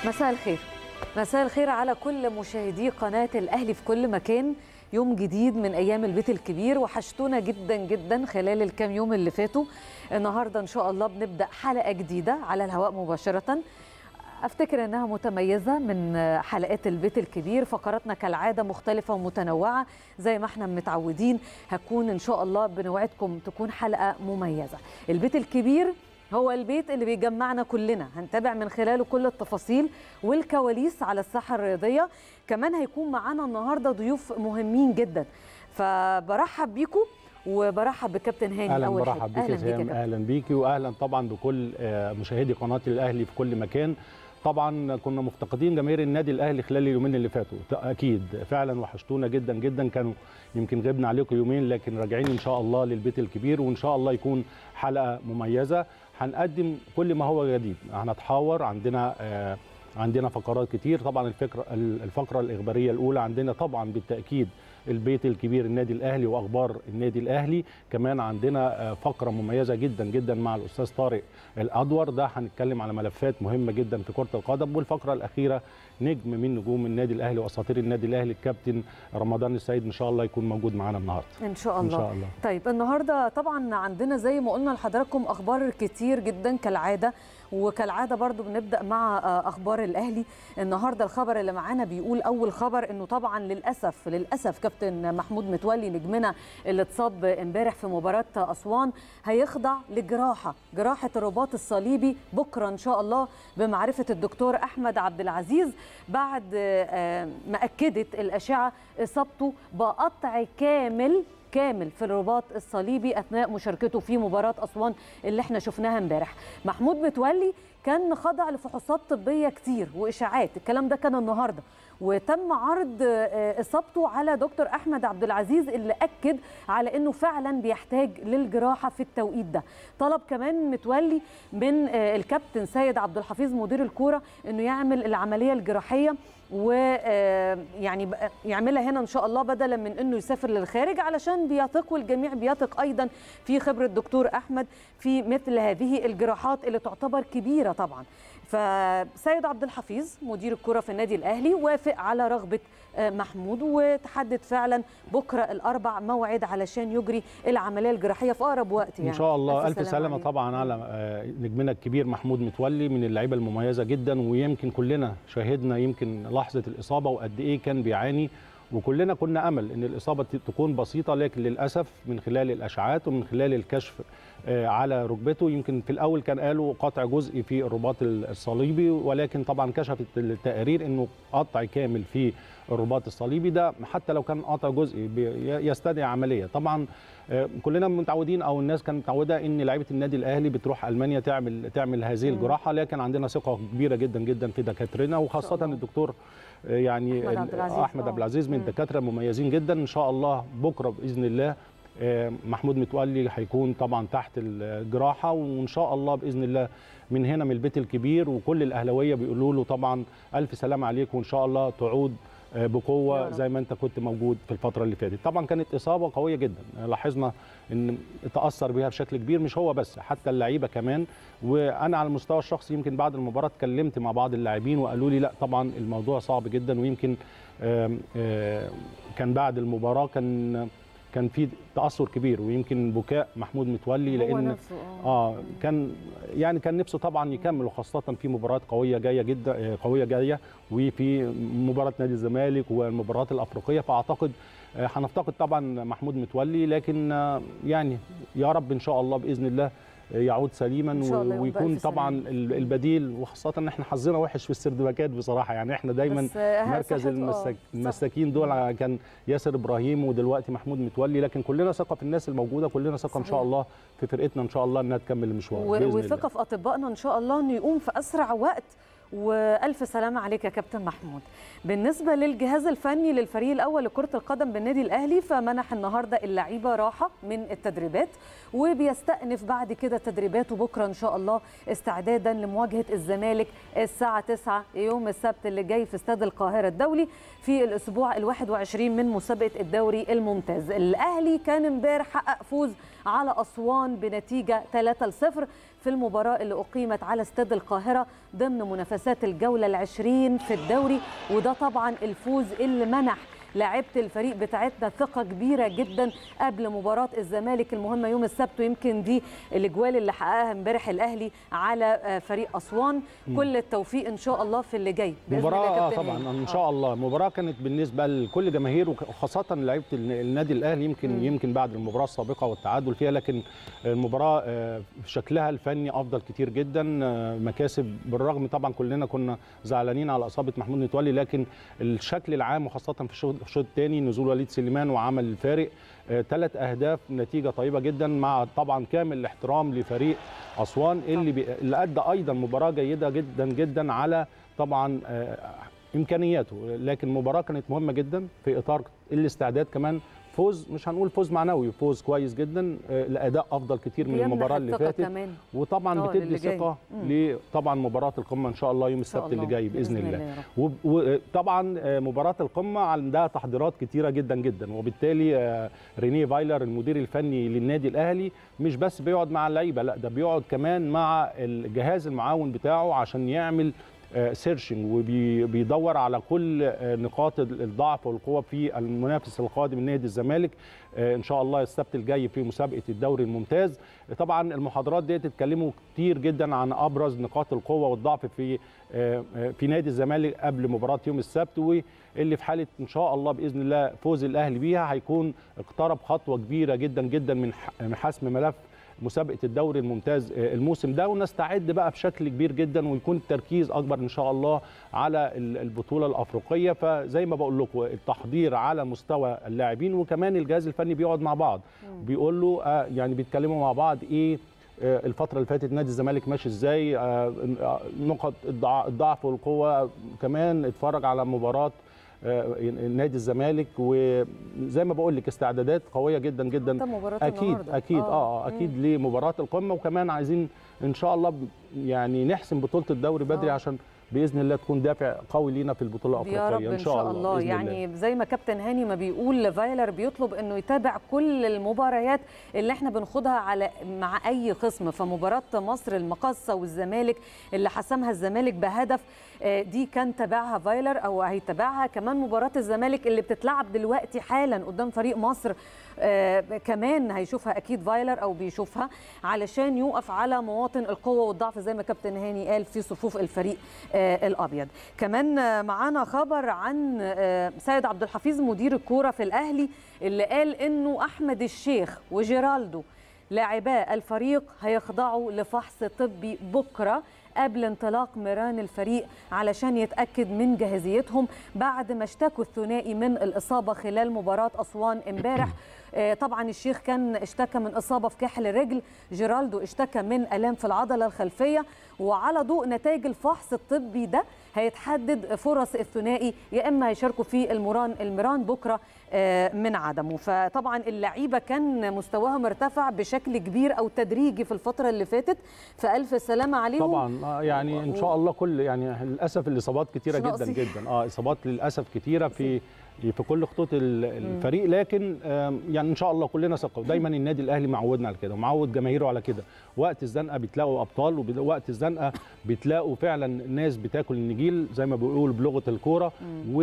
مساء الخير. مساء الخير على كل مشاهدي قناة الأهلي في كل مكان. يوم جديد من أيام البيت الكبير، وحشتونا جدا جدا خلال الكام يوم اللي فاتوا. النهاردة إن شاء الله بنبدأ حلقة جديدة على الهواء مباشرة، أفتكر أنها متميزة من حلقات البيت الكبير. فقراتنا كالعادة مختلفة ومتنوعة زي ما احنا متعودين. هكون إن شاء الله بنوعدكم تكون حلقة مميزة. البيت الكبير هو البيت اللي بيجمعنا كلنا، هنتابع من خلاله كل التفاصيل والكواليس على الساحة الرياضية. كمان هيكون معانا النهاردة ضيوف مهمين جدا، فبرحب بيكم وبرحب بكابتن هاني. اهلا برحب بيك يا سهام. اهلا بيكي واهلا طبعا بكل مشاهدي قناه الاهلي في كل مكان. طبعا كنا مفتقدين جماهير النادي الاهلي خلال اليومين اللي فاتوا، اكيد فعلا وحشتونا جدا جدا. كانوا يمكن غبنا عليكم يومين، لكن راجعين ان شاء الله للبيت الكبير، وان شاء الله يكون حلقه مميزه. هنقدم كل ما هو جديد، هنتحاور، عندنا فقرات كتير. طبعا الفقره الاخباريه الاولى عندنا طبعا بالتاكيد البيت الكبير النادي الاهلي واخبار النادي الاهلي. كمان عندنا فقره مميزه جدا جدا مع الاستاذ طارق الادور، ده هنتكلم على ملفات مهمه جدا في كره القدم. والفقره الاخيره نجم من نجوم النادي الاهلي واساطير النادي الاهلي الكابتن رمضان السيد، ان شاء الله يكون موجود معانا النهارده ان شاء الله. ان شاء الله. طيب النهارده طبعا عندنا زي ما قلنا لحضراتكم اخبار كتير جدا كالعاده، وكالعاده برضو بنبدا مع اخبار الاهلي. النهارده الخبر اللي معانا بيقول اول خبر انه طبعا للاسف كابتن محمود متولي نجمنا اللي اتصاب امبارح في مباراه اسوان هيخضع جراحه الرباط الصليبي بكره ان شاء الله بمعرفه الدكتور احمد عبد العزيز، بعد ما اكدت الاشعه اصابته بقطع كامل في الرباط الصليبي اثناء مشاركته في مباراه اسوان اللي احنا شفناها امبارح. محمود متولي كان خضع لفحوصات طبيه كتير واشاعات، الكلام ده كان النهارده، وتم عرض اصابته على دكتور احمد عبد العزيز اللي اكد على انه فعلا بيحتاج للجراحه في التوقيت ده. طلب كمان متولي من الكابتن سيد عبد الحفيظ مدير الكوره انه يعمل العمليه الجراحيه ويعني يعملها هنا ان شاء الله بدلا من انه يسافر للخارج، علشان بيثق والجميع بيثق ايضا في خبره الدكتور احمد في مثل هذه الجراحات اللي تعتبر كبيره طبعا. فسيد عبد الحفيظ مدير الكرة في النادي الأهلي وافق على رغبة محمود، وتحدد فعلا بكرة الأربع موعد علشان يجري العملية الجراحية في أقرب وقت يعني. إن شاء الله. ألف سلامة طبعا على نجمنا الكبير محمود متولي، من اللعيبة المميزة جدا، ويمكن كلنا شاهدنا يمكن لحظة الإصابة وقد إيه كان بيعاني، وكلنا كنا أمل أن الإصابة تكون بسيطة، لكن للأسف من خلال الأشعاعات ومن خلال الكشف على ركبته يمكن في الأول كان قالوا قطع جزئي في الرباط الصليبي، ولكن طبعا كشفت التقارير أنه قطع كامل في الرباط الصليبي. ده حتى لو كان قطع جزئي يستدعي عملية. طبعا كلنا متعودين أو الناس كانت متعودة أن لعيبة النادي الأهلي بتروح ألمانيا تعمل هذه الجراحة، لكن عندنا ثقة كبيرة جدا جدا في دكاترنا، وخاصة الدكتور يعني احمد عبد العزيز من الدكاتره المميزين جدا. ان شاء الله بكره باذن الله محمود متولي هيكون طبعا تحت الجراحه، وان شاء الله باذن الله من هنا من البيت الكبير وكل الاهلاويه بيقولوا له طبعا الف سلام عليك، وان شاء الله تعود بقوه زي ما انت كنت موجود في الفتره اللي فاتت. طبعا كانت اصابه قويه جدا، لاحظنا ان تاثر بها بشكل كبير، مش هو بس حتى اللعيبه كمان. وانا على المستوى الشخصي يمكن بعد المباراه اتكلمت مع بعض اللاعبين وقالوا لي لا طبعا الموضوع صعب جدا، ويمكن كان بعد المباراه كان في تاثر كبير، ويمكن بكاء محمود متولي لان كان نفسه طبعا يكمل، وخاصه في مباريات قويه جايه وفي مباراه نادي الزمالك والمباريات الافريقيه. فاعتقد هنفتقد طبعا محمود متولي، لكن يعني يا رب ان شاء الله باذن الله يعود سليما ويكون طبعا البديل، وخاصه ان احنا حظنا وحش في السردباكات بصراحه. يعني احنا دايما مركز المساكين دول كان ياسر ابراهيم ودلوقتي محمود متولي، لكن كلنا ثقه في الناس الموجوده، كلنا ثقه ان شاء الله في فرقتنا ان شاء الله انها تكمل المشوار، وثقه في اطبائنا ان شاء الله انه يقوم في اسرع وقت. والف سلامه عليك يا كابتن محمود. بالنسبه للجهاز الفني للفريق الاول لكره القدم بالنادي الاهلي، فمنح النهارده اللعيبه راحه من التدريبات، وبيستأنف بعد كده تدريباته بكره ان شاء الله استعدادا لمواجهه الزمالك الساعه 9 يوم السبت اللي جاي في استاد القاهره الدولي في الاسبوع ال21 من مسابقه الدوري الممتاز. الاهلي كان امبارح حقق فوز على اسوان بنتيجه 3-0 في المباراة اللي أقيمت على استاد القاهرة ضمن منافسات الجولة ال20 في الدوري. وده طبعا الفوز اللي منح لاعيبه الفريق بتاعتنا ثقه كبيره جدا قبل مباراه الزمالك المهمه يوم السبت. ويمكن دي الاجوال اللي حققها امبارح الاهلي على فريق اسوان. كل التوفيق ان شاء الله في اللي جاي باذن الله. طبعا ان شاء الله. المباراه كانت بالنسبه لكل جماهير وخاصه لعيبه النادي الاهلي يمكن بعد المباراه السابقه والتعادل فيها، لكن المباراه شكلها الفني افضل كتير جدا. مكاسب بالرغم طبعا كلنا كنا زعلانين على اصابه محمود متولي، لكن الشكل العام وخاصه في الشوط الثاني نزول وليد سليمان وعمل الفارق. 3 أهداف، نتيجه طيبه جدا مع طبعا كامل الاحترام لفريق اسوان اللي ادى ايضا مباراه جيده جدا جدا على طبعا امكانياته، لكن مباراه كانت مهمه جدا في اطار الاستعداد. كمان فوز، مش هنقول فوز معنوي، فوز كويس جدا. الاداء افضل كتير من المباراه اللي فاتت كمان. وطبعا بتدي ثقه لطبعا مباراه القمه ان شاء الله يوم السبت اللي جاي باذن الله. وطبعا مباراه القمه عندها تحضيرات كتيره جدا جدا، وبالتالي رينيه فايلر المدير الفني للنادي الاهلي مش بس بيقعد مع اللعيبه، لا ده بيقعد كمان مع الجهاز المعاون بتاعه عشان يعمل سيرشنج وبيدور على كل نقاط الضعف والقوه في المنافس القادم نادي الزمالك ان شاء الله السبت الجاي في مسابقه الدوري الممتاز. طبعا المحاضرات دي اتكلموا كتير جدا عن ابرز نقاط القوه والضعف في نادي الزمالك قبل مباراه يوم السبت، واللي في حاله ان شاء الله باذن الله فوز الاهلي بيها هيكون اقترب خطوه كبيره جدا جدا من حسم ملف مسابقه الدوري الممتاز الموسم ده، ونستعد بقى بشكل كبير جدا ويكون التركيز اكبر ان شاء الله على البطوله الافريقيه. فزي ما بقول لكم التحضير على مستوى اللاعبين، وكمان الجهاز الفني بيقعد مع بعض بيقول له يعني بيتكلموا مع بعض ايه الفتره اللي فاتت نادي الزمالك ماشي ازاي، نقط الضعف والقوه. كمان اتفرج على مباراه نادي الزمالك، وزي ما بقول لك استعدادات قويه جدا جدا اكيد لمباراه القمه. وكمان عايزين ان شاء الله يعني نحسم بطوله الدوري بدري عشان باذن الله تكون دافع قوي لينا في البطوله الافريقيه ان شاء الله. يعني الله. زي ما كابتن هاني ما بيقول، فايلر بيطلب انه يتابع كل المباريات اللي احنا بنخوضها مع اي خصم. فمباراه مصر المقاصه والزمالك اللي حسمها الزمالك بهدف دي كان تابعها فايلر او هيتابعها. كمان مباراه الزمالك اللي بتتلعب دلوقتي حالا قدام فريق مصر كمان هيشوفها اكيد فايلر او بيشوفها علشان يوقف على مواطن القوه والضعف زي ما كابتن هاني قال في صفوف الفريق الابيض. كمان معانا خبر عن سيد عبد الحفيظ مدير الكوره في الاهلي اللي قال انه احمد الشيخ وجيرالدو لاعبا الفريق هيخضعوا لفحص طبي بكره قبل انطلاق ميران الفريق علشان يتأكد من جاهزيتهم بعد ما اشتكوا الثنائي من الإصابة خلال مباراة أسوان امبارح. طبعا الشيخ كان اشتكى من إصابة في كاحل الرجل، جيرالدو اشتكى من آلام في العضلة الخلفية، وعلى ضوء نتائج الفحص الطبي ده هيتحدد فرص الثنائي يا إما هيشاركوا في الميران بكرة من عدمه. فطبعا اللعيبة كان مستواهم ارتفع بشكل كبير أو تدريجي في الفترة اللي فاتت، فألف سلامة عليهم. طبعا يعني إن شاء الله يعني للأسف الإصابات كتيرة جدا جدا إصابات للأسف كتيرة في كل خطوط الفريق، لكن يعني ان شاء الله كلنا ثقه. دايما النادي الاهلي معودنا على كده ومعود جماهيره على كده، وقت الزنقه بتلاقوا ابطال، ووقت الزنقه بتلاقوا فعلا ناس بتاكل النجيل زي ما بيقولوا بلغه الكوره.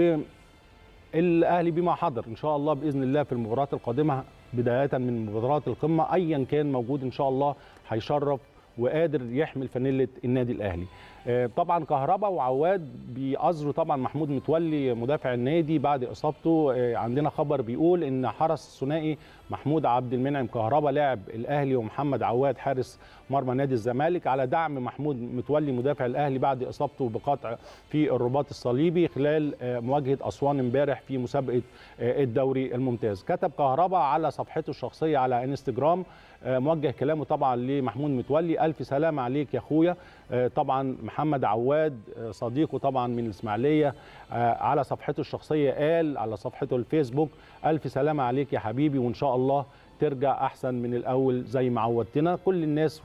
والاهلي بما حضر ان شاء الله باذن الله في المباريات القادمه بدايه من مباريات القمه ايا كان موجود ان شاء الله هيشرف وقادر يحمل فانيله النادي الاهلي. طبعا كهربا وعواد بيأزروا طبعا محمود متولي مدافع النادي بعد اصابته. عندنا خبر بيقول ان حرس الثنائي محمود عبد المنعم كهربا لاعب الاهلي ومحمد عواد حارس مرمى نادي الزمالك على دعم محمود متولي مدافع الاهلي بعد اصابته بقطع في الرباط الصليبي خلال مواجهه اسوان امبارح في مسابقه الدوري الممتاز. كتب كهربا على صفحته الشخصيه على انستجرام موجه كلامه طبعا لمحمود متولي: الف سلامه عليك يا اخويا. طبعا محمد عواد صديقه طبعا من الاسماعيليه على صفحته الشخصيه قال على صفحته الفيسبوك: الف سلامه عليك يا حبيبي، وان شاء الله ترجع احسن من الاول زي ما عودتنا. كل الناس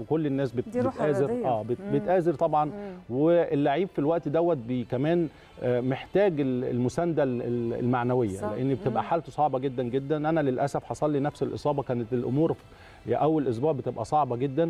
بتآزر طبعا. واللعيب في الوقت دوت كمان محتاج المسانده المعنويه، لان بتبقى حالته صعبه جدا جدا. انا للاسف حصل لي نفس الاصابه، كانت الامور اول اسبوع بتبقى صعبه جدا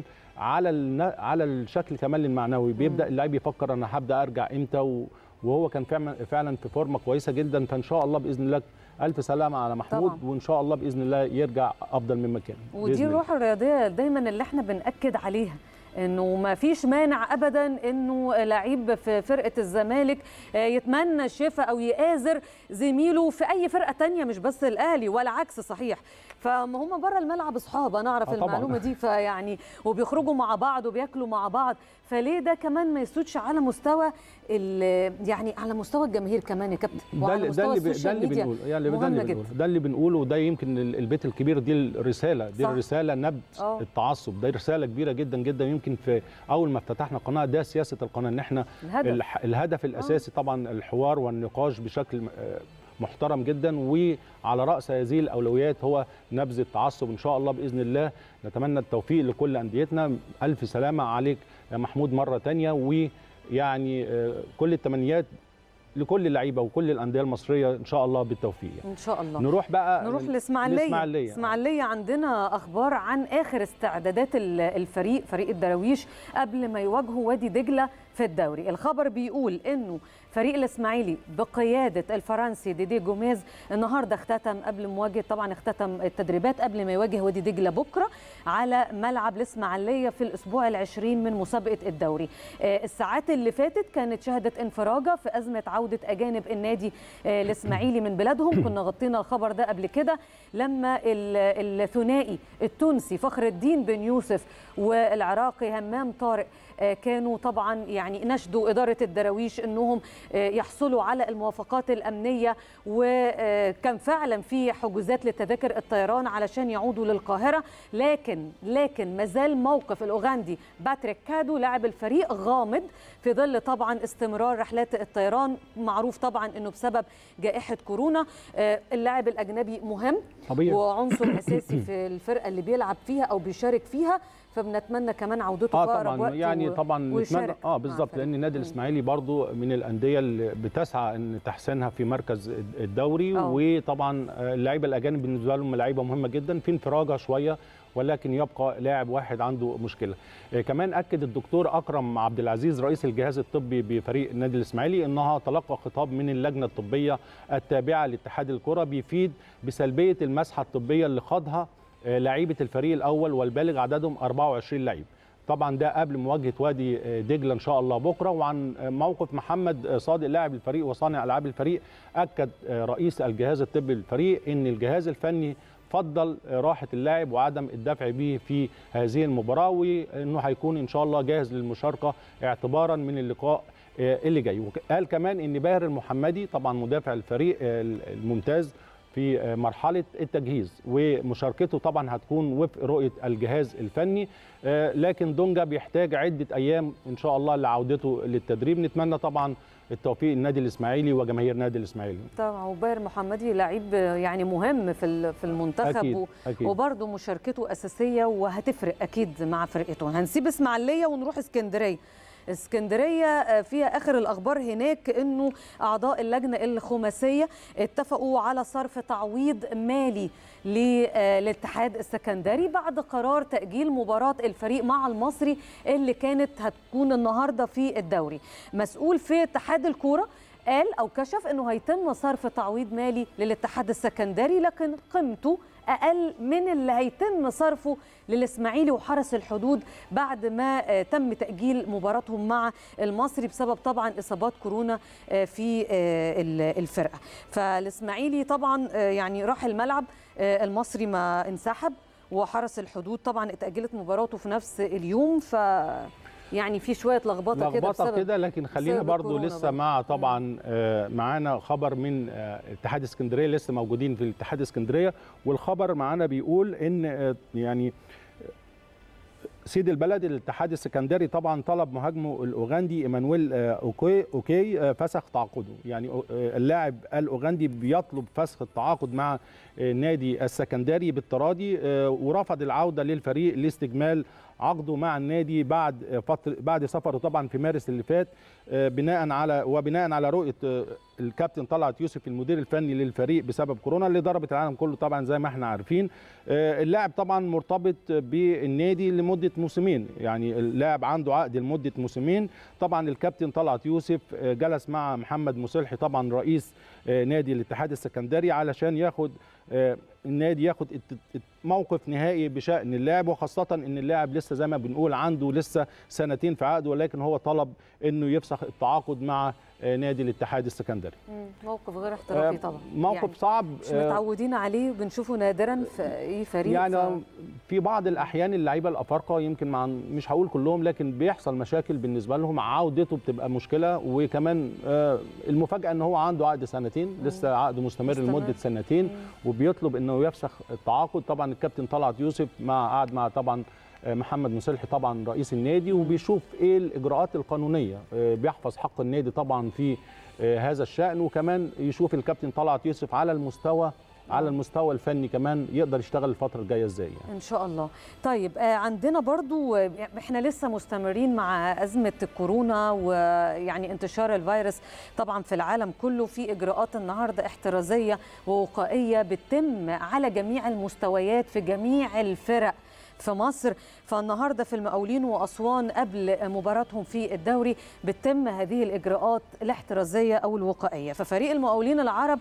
على الشكل كمان المعنوي. بيبدا اللاعب يفكر انا هبدا ارجع امتى، وهو كان فعلا في فورمه كويسه جدا. فان شاء الله باذن الله الف سلامه على محمود طبعا. وان شاء الله باذن الله يرجع افضل مما كان. ودي الروح الرياضيه دايما اللي احنا بنأكد عليها، انه ما فيش مانع ابدا انه لعيب في فرقه الزمالك يتمنى الشفاء او يآزر زميله في اي فرقه تانية مش بس الاهلي ولا عكس صحيح. فهم بره الملعب اصحاب، انا اعرف المعلومه دي، فيعني وبيخرجوا مع بعض وبياكلوا مع بعض، فليه ده كمان ما يسودش على مستوى يعني على مستوى الجماهير كمان يا كابتن، وعلى مستوى السوشيال ميديا. ده اللي بنقوله، وده يمكن البيت الكبير دي الرساله، دي الرساله نبذ التعصب، ده رساله كبيره جدا جدا. يمكن في اول ما افتتحنا القناه ده سياسه القناه، ان احنا الهدف الاساسي طبعا الحوار والنقاش بشكل محترم جدا، وعلى راس هذه الاولويات هو نبذ التعصب. ان شاء الله باذن الله نتمنى التوفيق لكل انديتنا. الف سلامه عليك يا محمود مره ثانيه، ويعني كل التمنيات لكل اللعيبه وكل الانديه المصريه ان شاء الله بالتوفيق يعني. ان شاء الله. نروح للاسماعيليه. اسماعيليه عندنا اخبار عن اخر استعدادات فريق الدراويش قبل ما يواجهوا وادي دجله في الدوري. الخبر بيقول انه فريق الاسماعيلي بقياده الفرنسي ديدي جوميز النهارده اختتم التدريبات قبل ما يواجه وادي دجله بكره على ملعب الاسماعيليه في الاسبوع ال20 من مسابقه الدوري. الساعات اللي فاتت كانت شهدت انفراجه في ازمه عوده اجانب النادي الاسماعيلي من بلادهم. كنا غطينا الخبر ده قبل كده لما الثنائي التونسي فخر الدين بن يوسف والعراقي همام طارق كانوا طبعا يعني نشدوا إدارة الدراويش أنهم يحصلوا على الموافقات الأمنية، وكان فعلا في حجوزات لتذاكر الطيران علشان يعودوا للقاهرة. لكن مازال موقف الأوغندي باتريك كادو لاعب الفريق غامض في ظل طبعا استمرار رحلات الطيران. معروف طبعا أنه بسبب جائحة كورونا اللاعب الأجنبي مهم طبيعي وعنصر أساسي في الفرقة اللي بيلعب فيها أو بيشارك فيها، فبنتمنى كمان عودته في اقرب وقت يعني طبعا نتمنى بالظبط، لان النادي الاسماعيلي برضو من الانديه اللي بتسعى ان تحسينها في مركز الدوري. وطبعا اللعيبه الاجانب بالنسبه لهم لعيبه مهمه جدا، في انفراجه شويه ولكن يبقى لاعب واحد عنده مشكله. كمان اكد الدكتور اكرم عبد العزيز رئيس الجهاز الطبي بفريق النادي الاسماعيلي انها تلقى خطاب من اللجنه الطبيه التابعه لاتحاد الكره بيفيد بسلبيه المسحه الطبيه اللي خاضها لعيبه الفريق الاول والبالغ عددهم 24 لعيب. طبعا ده قبل مواجهه وادي دجله ان شاء الله بكره. وعن موقف محمد صادق لاعب الفريق وصانع العاب الفريق، اكد رئيس الجهاز الطبي للفريق ان الجهاز الفني فضل راحه اللاعب وعدم الدفع به في هذه المباراه، وانه هيكون ان شاء الله جاهز للمشاركه اعتبارا من اللقاء اللي جاي. وقال كمان ان باهر المحمدي طبعا مدافع الفريق الممتاز في مرحلة التجهيز، ومشاركته طبعا هتكون وفق رؤية الجهاز الفني، لكن دونجا بيحتاج عدة أيام إن شاء الله لعودته للتدريب. نتمنى طبعا التوفيق النادي الإسماعيلي وجماهير النادي الإسماعيلي. طبعا وباهر محمدي لعيب يعني مهم في المنتخب، أكيد. وبرضه مشاركته أساسية وهتفرق أكيد مع فرقته. هنسيب إسماعيلية ونروح اسكندرية فيها آخر الأخبار هناك إنه أعضاء اللجنة الخماسية اتفقوا على صرف تعويض مالي للاتحاد السكندري بعد قرار تأجيل مباراة الفريق مع المصري اللي كانت هتكون النهاردة في الدوري. مسؤول في اتحاد الكورة قال أو كشف إنه هيتم صرف تعويض مالي للاتحاد السكندري، لكن قيمته أقل من اللي هيتم صرفه للإسماعيلي وحرس الحدود بعد ما تم تأجيل مباراتهم مع المصري بسبب طبعا إصابات كورونا في الفرقة. فالإسماعيلي طبعا يعني راح الملعب، المصري ما انسحب، وحرس الحدود طبعا اتأجلت مباراته في نفس اليوم. ف يعني في شويه لخبطه كده لكن خلينا برضو لسه مع طبعا معانا خبر من اتحاد اسكندريه، لسه موجودين في الاتحاد اسكندريه، والخبر معانا بيقول ان يعني سيد البلد الاتحاد السكندري طبعا طلب مهاجمه الاوغندي ايمانويل اوكي فسخ تعاقده. يعني اللاعب الاوغندي بيطلب فسخ التعاقد مع نادي السكندري بالتراضي، ورفض العوده للفريق لاستكمال عقده مع النادي بعد سفره طبعا في مارس اللي فات، بناء على رؤيه الكابتن طلعت يوسف المدير الفني للفريق بسبب كورونا اللي ضربت العالم كله طبعا زي ما احنا عارفين. اللاعب طبعا مرتبط بالنادي لمده موسمين، يعني اللاعب عنده عقد لمده موسمين. طبعا الكابتن طلعت يوسف جلس مع محمد مسلحي طبعا رئيس نادي الاتحاد السكندري علشان ياخد النادي ياخد موقف نهائي بشأن اللاعب، وخاصة ان اللاعب لسه زي ما بنقول عنده لسه سنتين في عقده، ولكن هو طلب انه يفسخ التعاقد مع نادي الاتحاد السكندري. موقف غير احترافي طبعا، موقف يعني صعب مش متعودين عليه وبنشوفه نادرا في اي فريق. يعني في بعض الاحيان اللعيبه الافارقه يمكن مش هقول كلهم، لكن بيحصل مشاكل بالنسبه لهم، عودته بتبقى مشكله. وكمان المفاجاه ان هو عنده عقد سنتين، لسه عقده مستمر لمده سنتين، وبيطلب انه يفسخ التعاقد. طبعا الكابتن طلعت يوسف قعد مع طبعا محمد مسلحي طبعا رئيس النادي، وبيشوف ايه الاجراءات القانونيه، بيحفظ حق النادي طبعا في هذا الشأن، وكمان يشوف الكابتن طلعت يوسف على المستوى الفني كمان يقدر يشتغل الفترة الجاية ازاي يعني. ان شاء الله. طيب عندنا برضو احنا لسه مستمرين مع أزمة الكورونا ويعني انتشار الفيروس طبعا في العالم كله. في اجراءات النهارده احترازية ووقائية بتتم على جميع المستويات في جميع الفرق في مصر. فالنهارده في المقاولين وأسوان قبل مباراتهم في الدوري بتتم هذه الإجراءات الاحترازية أو الوقائية. ففريق المقاولين العرب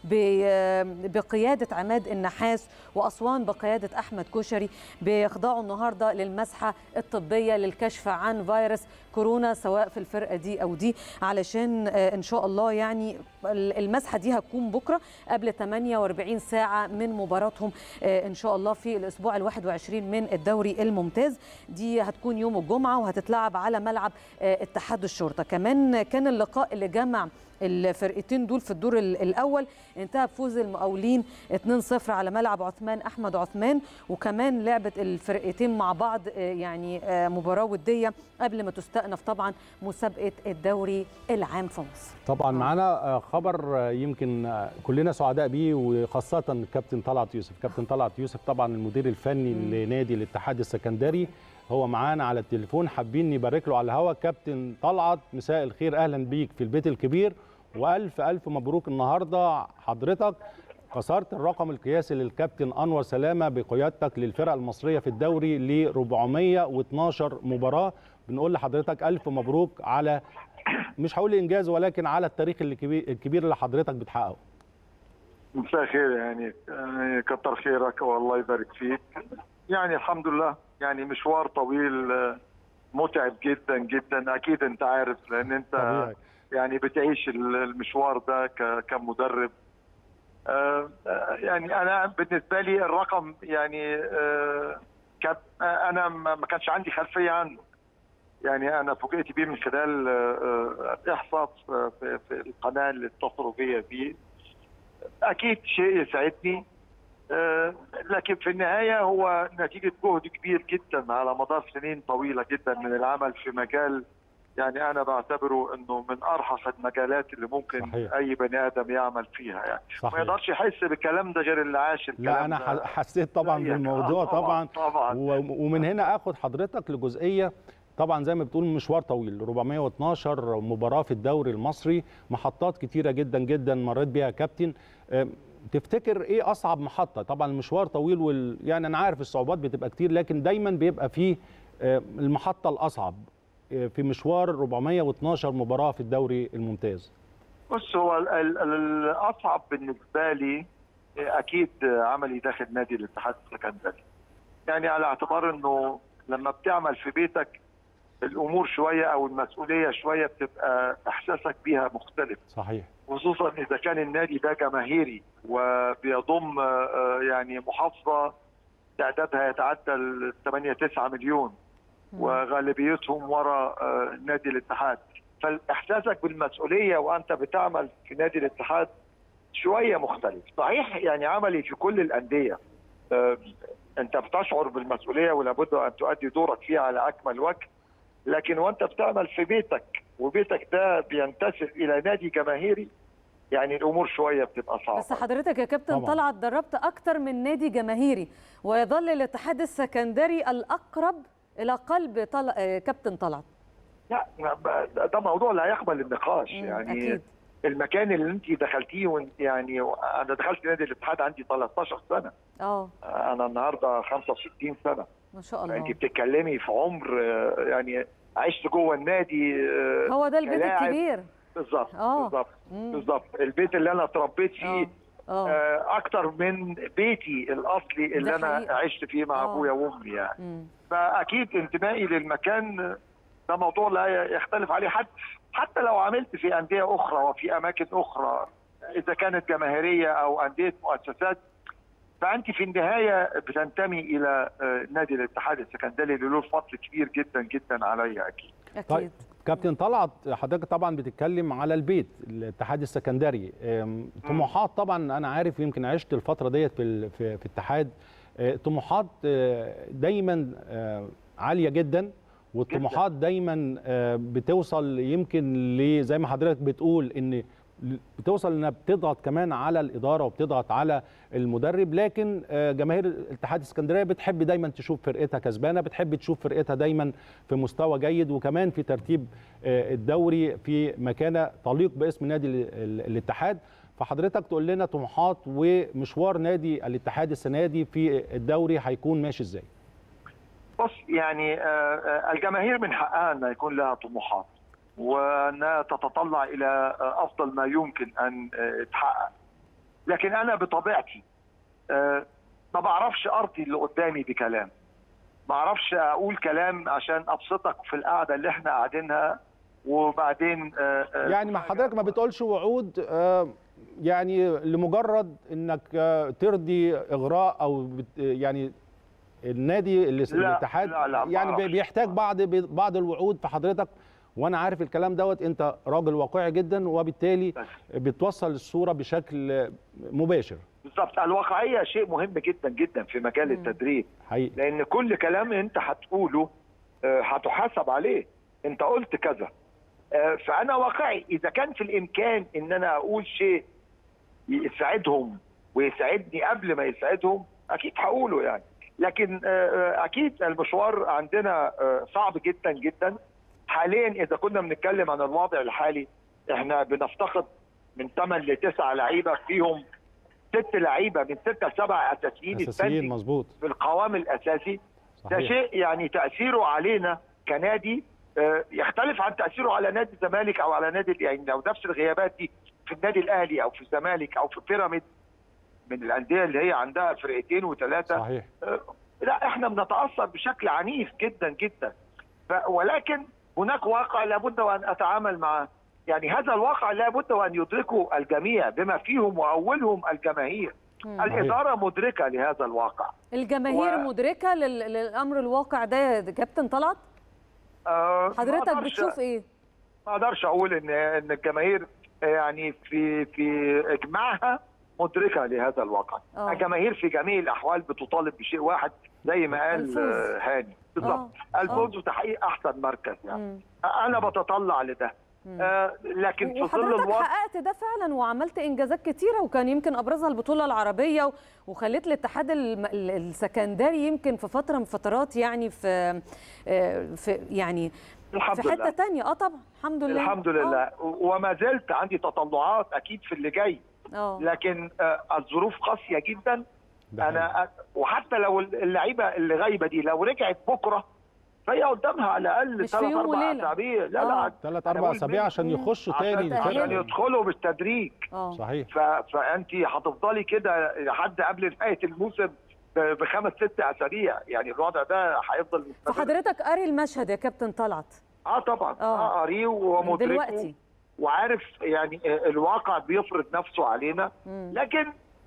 بقيادة عماد النحاس وأسوان بقيادة أحمد كشري بيخضعوا النهاردة للمسحة الطبية للكشف عن فيروس كورونا سواء في الفرقة دي أو دي، علشان إن شاء الله يعني المسحة دي هتكون بكرة قبل 48 ساعة من مباراتهم إن شاء الله في الأسبوع 21 من الدوري الممتاز. دي هتكون يوم الجمعة وهتتلعب على ملعب اتحاد الشرطة. كمان كان اللقاء اللي جمع الفرقتين دول في الدور الأول انتهى بفوز المقاولين 2-0 على ملعب عثمان أحمد عثمان، وكمان لعبت الفرقتين مع بعض يعني مباراة ودية قبل ما تستأنف طبعا مسابقة الدوري العام في مصر. طبعا معانا خبر يمكن كلنا سعداء بيه، وخاصة الكابتن طلعت يوسف. كابتن طلعت يوسف طبعا المدير الفني لنادي الاتحاد السكندري، هو معانا على التليفون، حابين نبارك له على الهواء. كابتن طلعت مساء الخير، اهلا بيك في البيت الكبير، والف الف مبروك. النهارده حضرتك كسرت الرقم القياسي للكابتن انور سلامه بقيادتك للفرقه المصريه في الدوري ل 412 مباراه. بنقول لحضرتك الف مبروك على مش هقول انجاز ولكن على التاريخ الكبير اللي حضرتك بتحققه. مساء الخير، يعني كتر خيرك والله يبارك فيك. يعني الحمد لله، يعني مشوار طويل متعب جدا جدا، اكيد انت عارف لان انت طبيعي. يعني بتعيش المشوار ده كمدرب. يعني انا بالنسبه لي الرقم يعني انا ما كانش عندي خلفيه عنه، يعني انا فوجئت بيه من خلال احصاء في القناه اللي اتصلوا بيا بيه. اكيد شيء يسعدني، لكن في النهايه هو نتيجه جهد كبير جدا على مدار سنين طويله جدا من العمل في مجال يعني انا بعتبره انه من ارحف المجالات اللي ممكن صحيح. اي بني ادم يعمل فيها، يعني صحيح. ما يقدرش يحس بالكلام ده غير اللي عاش الكلام. لا انا حسيت طبعا بالموضوع طبعا. ومن هنا اخد حضرتك لجزئيه طبعا زي ما بتقول مشوار طويل، 412 مباراه في الدوري المصري، محطات كتيره جدا جدا مريت بيها يا كابتن. تفتكر ايه اصعب محطه؟ طبعا المشوار طويل يعني انا عارف الصعوبات بتبقى كتير، لكن دايما بيبقى فيه المحطه الاصعب في مشوار 412 مباراه في الدوري الممتاز. بص، هو الاصعب بالنسبه لي اكيد عملي داخل نادي الاتحاد السكندري، يعني على اعتبار انه لما بتعمل في بيتك الامور شويه او المسؤوليه شويه بتبقى احساسك بيها مختلف. صحيح. خصوصا اذا كان النادي ده جماهيري وبيضم يعني محافظه تعدادها يتعدى ال 8-9 مليون وغالبيتهم وراء نادي الاتحاد، فاحساسك بالمسؤوليه وانت بتعمل في نادي الاتحاد شويه مختلف. صحيح يعني عملي في كل الانديه انت بتشعر بالمسؤوليه ولابد ان تؤدي دورك فيها على اكمل وجه، لكن وانت بتعمل في بيتك وبيتك ده بينتسب الى نادي جماهيري يعني الامور شويه بتبقى صعبه. بس حضرتك يا كابتن طلعت دربت اكتر من نادي جماهيري، ويظل الاتحاد السكندري الاقرب الى قلب كابتن طلعت؟ لا، ده موضوع لا يقبل النقاش. يعني أكيد. المكان اللي انت دخلتيه، يعني انا دخلت نادي الاتحاد عندي 13 سنه. انا النهارده 65 سنه. ما شاء الله. انت بتتكلمي في عمر، يعني عشت جوه النادي. هو ده البيت الكبير. بالظبط بالظبط البيت اللي انا اتربيت فيه. اكتر من بيتي الاصلي اللي انا عشت فيه مع ابويا وامي يعني. فاكيد انتمائي للمكان ده موضوع لا يختلف عليه حد، حتى لو عملت في انديه اخرى وفي اماكن اخرى اذا كانت جماهيريه او انديه مؤسسات، فانت في النهايه بتنتمي الى نادي الاتحاد السكندري اللي له فضل كبير جدا جدا عليا. اكيد. طيب كابتن طلعت، حضرتك طبعا بتتكلم على البيت الاتحاد السكندري، طموحات طبعا انا عارف، يمكن عشت الفتره ديت في اتحاد، طموحات دايما عاليه جدا، والطموحات دايما بتوصل يمكن زي ما حضرتك بتقول ان بتوصل انها بتضغط كمان على الاداره وبتضغط على المدرب، لكن جماهير الاتحاد السكندريه بتحب دايما تشوف فرقتها كسبانه، بتحب تشوف فرقتها دايما في مستوى جيد، وكمان في ترتيب الدوري في مكانه تليق باسم نادي الاتحاد. فحضرتك تقول لنا طموحات ومشوار نادي الاتحاد السنه دي في الدوري هيكون ماشي ازاي؟ بص، يعني الجماهير من حقها ان يكون لها طموحات وانها تتطلع الى افضل ما يمكن ان تحقق، لكن انا بطبيعتي ما بعرفش ارضي اللي قدامي بكلام، ما بعرفش اقول كلام عشان ابسطك في القعده اللي احنا قاعدينها وبعدين يعني ما حضرتك ما بتقولش وعود يعني لمجرد انك ترضي اغراء او يعني النادي الاتحاد يعني بيحتاج بعض الوعود، فحضرتك وانا عارف الكلام دوت انت راجل واقعي جدا وبالتالي بتوصل الصوره بشكل مباشر. بالظبط، الواقعيه شيء مهم جدا جدا في مجال التدريب حقيقي. لان كل كلام انت هتقوله هتحاسب عليه، انت قلت كذا، فانا واقعي. اذا كان في الامكان ان انا اقول شيء يساعدهم ويساعدني قبل ما يساعدهم اكيد هقوله يعني، لكن اكيد المشوار عندنا صعب جدا جدا حاليا. اذا كنا بنتكلم عن الوضع الحالي احنا بنفتقد من 8 ل 9 لعيبه، فيهم 6 لعيبه من 6 ل 7 اساسيين مظبوط في القوام الاساسي. صحيح. ده شيء يعني تاثيره علينا كنادي يختلف عن تاثيره على نادي الزمالك او على نادي، يعني لو نفس الغيابات دي في النادي الاهلي او في الزمالك او في بيراميدز من الانديه اللي هي عندها فرقتين وثلاثه. صحيح. لا، احنا بنتاثر بشكل عنيف جدا جدا، ولكن هناك واقع لابد وان اتعامل معه. يعني هذا الواقع لابد وان يدركه الجميع بما فيهم واولهم الجماهير. الاداره مدركه لهذا الواقع. الجماهير مدركه للامر الواقع ده يا كابتن طلعت؟ حضرتك بتشوف ايه؟ ما اقدرش اقول ان الجماهير يعني في اجماعها مدركه لهذا الواقع. الجماهير في جميع الاحوال بتطالب بشيء واحد زي ما قال هاني بالظبط، الفوز وتحقيق احسن مركز يعني. انا بتطلع لده، لكن في ظل الوضع حققت ده فعلا وعملت انجازات كتيره، وكان يمكن ابرزها البطوله العربيه، وخليت الاتحاد السكندري يمكن في فتره من فترات يعني في يعني في حته ثانيه. طبعا الحمد لله الحمد لله. وما زلت عندي تطلعات اكيد في اللي جاي، لكن الظروف قاسيه جدا. انا وحتى لو اللعيبه اللي غايبه دي لو رجعت بكره فهي قدامها على الاقل 3-4 اسابيع. لا 3-4 اسابيع عشان يخشوا تاني عشان يدخلوا بالتدريج. صحيح. فانت هتفضلي كده لحد قبل نهايه الموسم ب5-6 اسابيع، يعني الوضع ده هيفضل مستمر. فحضرتك قاري المشهد يا كابتن طلعت؟ طبعا قاريه ومدركه دلوقتي، وعارف يعني الواقع بيفرض نفسه علينا، لكن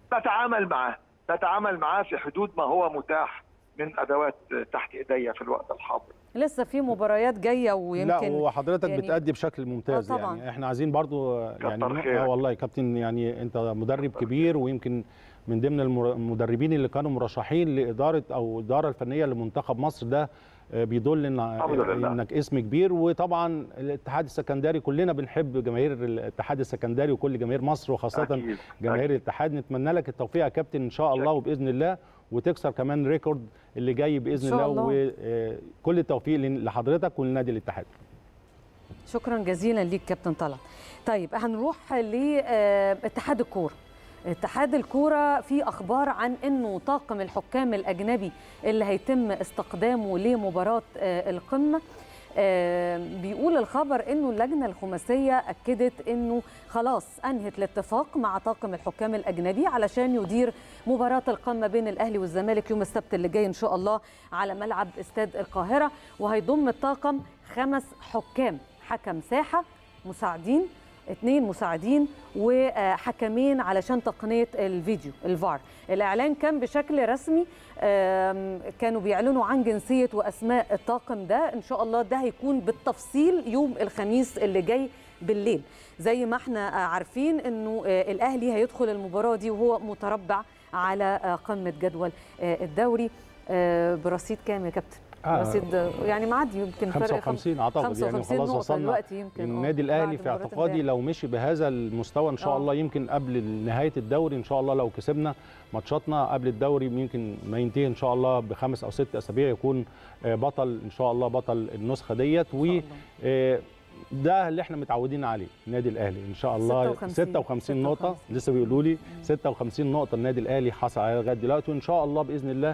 بتعامل معاه في حدود ما هو متاح من ادوات تحت ايديا في الوقت الحاضر. لسه في مباريات جايه ويمكن لا وحضرتك يعني بتأدي بشكل ممتاز. طبعا. يعني احنا عايزين برضو يعني والله يا كابتن، يعني انت مدرب كبير ويمكن من ضمن المدربين اللي كانوا مرشحين لاداره او الاداره الفنيه لمنتخب مصر. ده بيدل انك اسم كبير. وطبعا الاتحاد السكندري كلنا بنحب جماهير الاتحاد السكندري وكل جماهير مصر وخاصه جماهير الاتحاد. نتمنى لك التوفيق يا كابتن ان شاء الله وباذن الله، وتكسر كمان ريكورد اللي جاي باذن الله. وكل التوفيق لحضرتك ولنادي الاتحاد. شكرا جزيلا ليك كابتن طلعت. طيب هنروح لاتحاد الكوره. اتحاد الكوره في اخبار عن انه طاقم الحكام الاجنبي اللي هيتم استقدامه لمباراه القمه، بيقول الخبر انه اللجنه الخماسيه اكدت انه خلاص انهت الاتفاق مع طاقم الحكام الاجنبي علشان يدير مباراه القمه بين الاهلي والزمالك يوم السبت اللي جاي ان شاء الله على ملعب استاد القاهره. وهيضم الطاقم 5 حكام، حكم ساحه، مساعدين 2 مساعدين وحكمين علشان تقنيه الفيديو الفار. الاعلان كان بشكل رسمي، كانوا بيعلنوا عن جنسيه واسماء الطاقم ده. ان شاء الله ده هيكون بالتفصيل يوم الخميس اللي جاي بالليل. زي ما احنا عارفين انه الاهلي هيدخل المباراه دي وهو متربع على قمه جدول الدوري برصيد كام يا كابتن؟ رصيد يعني معدي يمكن 55 اعتقد 55 يعني خلاص وصلنا. النادي الاهلي في اعتقادي لو مشي بهذا المستوى ان شاء الله يمكن قبل نهايه الدوري ان شاء الله لو كسبنا ماتشاتنا قبل الدوري يمكن ما ينتهي ان شاء الله ب5 أو 6 أسابيع يكون بطل ان شاء الله، بطل النسخه ديت. و ده اللي احنا متعودين عليه النادي الاهلي ان شاء الله. 56 نقطه لسه بيقولوا لي 56 نقطه النادي الاهلي حصل عليها لغايه دلوقتي، وان شاء الله باذن الله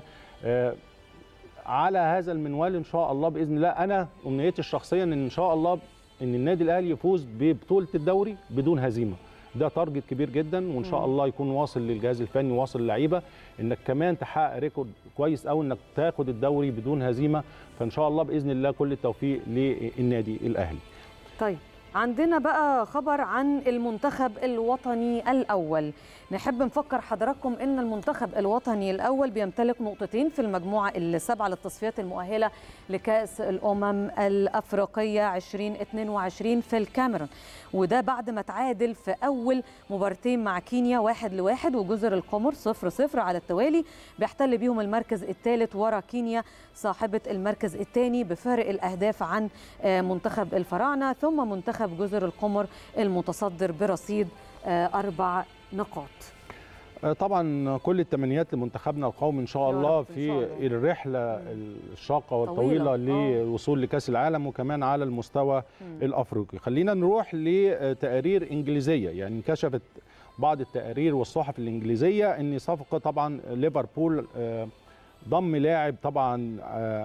على هذا المنوال ان شاء الله باذن الله. انا امنيتي الشخصيه ان شاء الله ان النادي الاهلي يفوز ببطوله الدوري بدون هزيمه. ده تارجت كبير جدا، وان شاء الله يكون واصل للجهاز الفني واصل للعيبه انك كمان تحقق ريكورد كويس قوي انك تاخد الدوري بدون هزيمه. فان شاء الله باذن الله كل التوفيق للنادي الاهلي. طيب عندنا بقى خبر عن المنتخب الوطني الأول. نحب نفكر حضراتكم أن المنتخب الوطني الأول بيمتلك نقطتين في المجموعة السابعة للتصفيات المؤهلة لكأس الأمم الأفريقية 2022 في الكاميرون، وده بعد ما تعادل في أول مباراتين مع كينيا 1-1 وجزر القمر 0-0 على التوالي، بيحتل بيهم المركز الثالث ورا كينيا صاحبة المركز الثاني بفارق الأهداف عن منتخب الفراعنة، ثم منتخب جزر القمر المتصدر برصيد 4 نقاط. طبعا كل التمنيات لمنتخبنا القومي ان شاء الله في الرحله الشاقه والطويله للوصول لكاس العالم وكمان على المستوى الافريقي. خلينا نروح لتقارير انجليزيه، يعني انكشفت بعض التقارير والصحف الانجليزيه ان صفقه طبعا ليفربول ضم لاعب طبعا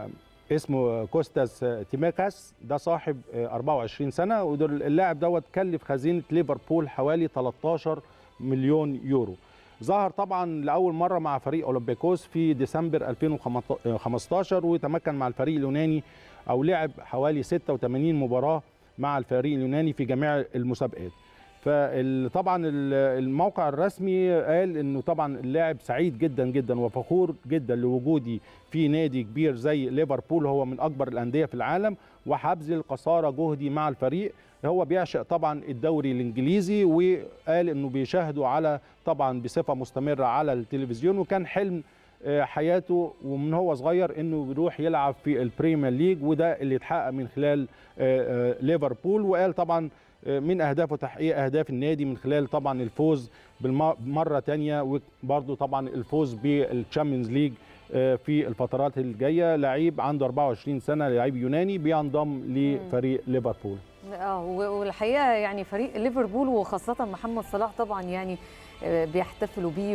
اسمه كوستاس تيماكاس، ده صاحب 24 سنه، واللاعب دوت كلف خزينه ليفربول حوالي 13 مليون يورو. ظهر طبعا لاول مره مع فريق اولمبيكوس في ديسمبر 2015 وتمكن مع الفريق اليوناني او لعب حوالي 86 مباراه مع الفريق اليوناني في جميع المسابقات. فطبعا الموقع الرسمي قال انه طبعا اللاعب سعيد جدا جدا وفخور جدا لوجودي في نادي كبير زي ليفربول، هو من اكبر الانديه في العالم، وهبذل قصارى جهدي مع الفريق. هو بيعشق طبعا الدوري الانجليزي، وقال انه بيشاهده على طبعا بصفه مستمره على التلفزيون، وكان حلم حياته ومن هو صغير انه بيروح يلعب في البريمير ليج، وده اللي اتحقق من خلال ليفربول. وقال طبعا من اهدافه تحقيق اهداف النادي من خلال طبعا الفوز بالمره ثانيه، وبرده طبعا الفوز بالتشامبيونز ليج في الفترات الجايه. لعيب عنده 24 سنه، لعيب يوناني بينضم لفريق ليفربول. والحقيقه يعني فريق ليفربول وخاصه محمد صلاح طبعا يعني بيحتفلوا بيه،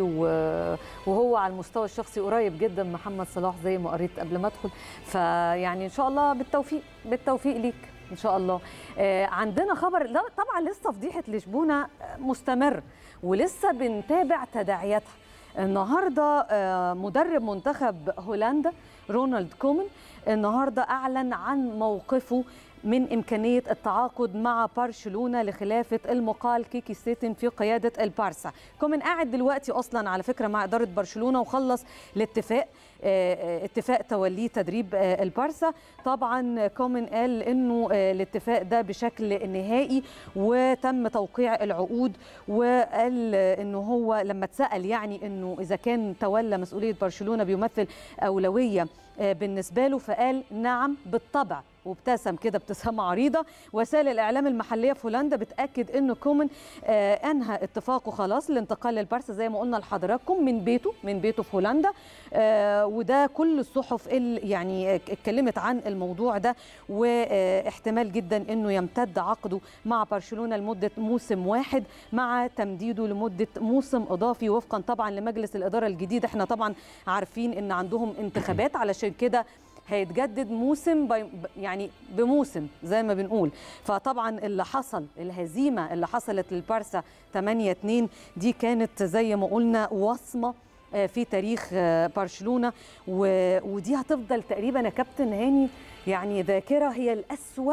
وهو على المستوى الشخصي قريب جدا محمد صلاح زي ما قريت قبل ما ادخل. فيعني ان شاء الله بالتوفيق ليك ان شاء الله. عندنا خبر طبعا لسه فضيحه لشبونه مستمر ولسه بنتابع تداعياتها. النهارده مدرب منتخب هولندا رونالد كومان النهارده اعلن عن موقفه من إمكانية التعاقد مع برشلونة لخلافة المقال كيكي ستيتن في قيادة البارسا. كومان قاعد دلوقتي أصلا على فكرة مع إدارة برشلونة وخلص الاتفاق اتفاق توليه تدريب البارسا. طبعا كومان قال إنه الاتفاق ده بشكل نهائي وتم توقيع العقود، وقال إنه هو لما اتسأل يعني إنه إذا كان تولى مسؤولية برشلونة بيمثل أولوية بالنسبة له، فقال نعم بالطبع وابتسم كده ابتسامه عريضه. وسائل الاعلام المحليه في هولندا بتاكد انه كومان انهى اتفاقه خلاص للانتقال للبارسا زي ما قلنا لحضراتكم من بيته في هولندا. وده كل الصحف اللي يعني اتكلمت عن الموضوع ده، واحتمال جدا انه يمتد عقده مع برشلونه لمده موسم واحد مع تمديده لمده موسم اضافي وفقا طبعا لمجلس الاداره الجديد. احنا طبعا عارفين ان عندهم انتخابات، علشان كده هيتجدد موسم يعني بموسم زي ما بنقول. فطبعا اللي حصل، الهزيمه اللي حصلت للبارسا 8-2 دي كانت زي ما قلنا وصمه في تاريخ برشلونه، ودي هتفضل تقريبا يا كابتن هاني يعني ذاكره هي الأسوأ